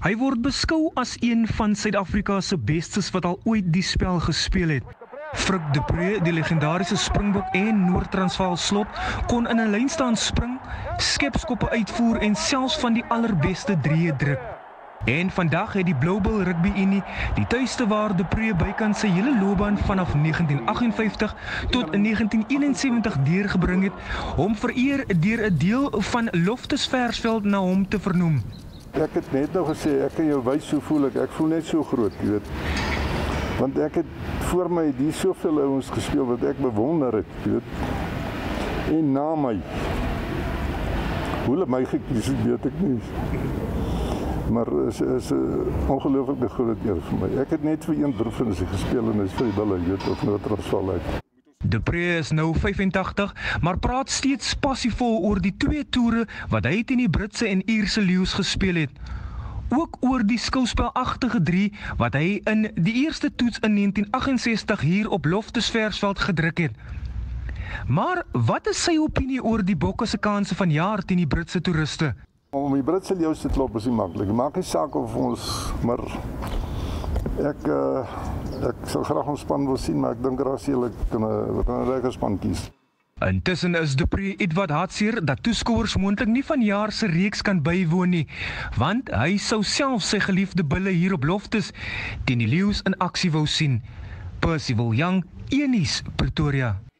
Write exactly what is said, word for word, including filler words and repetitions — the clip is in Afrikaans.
Hy word beskou as een van Suid-Afrika se bestes wat al ooit die spel gespeel het. Frik de Pre, die legendariese Springbok en Noord-Transvaal slot, kon in 'n lyn staan spring, skepskoppe uitvoer en selfs van die allerbeste drieë druk. En vandag het die Blue Bull Rugby Unie die tuiste waar de Pre bykans sy hele loopbaan vanaf negentien agt en vyftig tot negentien eenensewentig deurgebring het, hom vereer deur 'n deel van Loftus Versveld na hom te vernoem. Ek het net nou gesê, ek kan jou wys hoe voel ek, ek voel net so groot, jy weet. Want ek het voor my die soveel ouens gespeel wat ek bewonder het, jy weet. En na my, hoe hulle my gekies het, weet ek nie. Maar is is 'n ongelooflike groot eer vir my. Ek het net vir een provinsie gespeel en dis vir die Bulle, jy weet, of Noord-Transvaal uit. De Pre is nou vyfentagtig, maar praat steeds passievol oor die twee toere wat hy teen die Britse en Ierse leeu's gespeel het. Ook oor die skouspelagtige drie wat hy in die eerste toets in negentien agt en sestig hier op Loftus Versveld gedruk het. Maar wat is sy opinie oor die Bokke se kanse vanjaar teen die Britse toeriste? Om die Britse leeu's te klop is nie maklik. Maak nie saak of ons, maar ek uh, ek sal graag ons span wil sien, maar ek dink Rassie kan 'n regte span kies. Intussen is de Pre ietwat hartseer dat toeskouers moontlik nie vanjaar se reeks kan bywoon nie, want hy sou self sy geliefde Bulle hier op Loftus teen die leeu's in aksie wou sien. Percival Young, Een Nuus, Pretoria.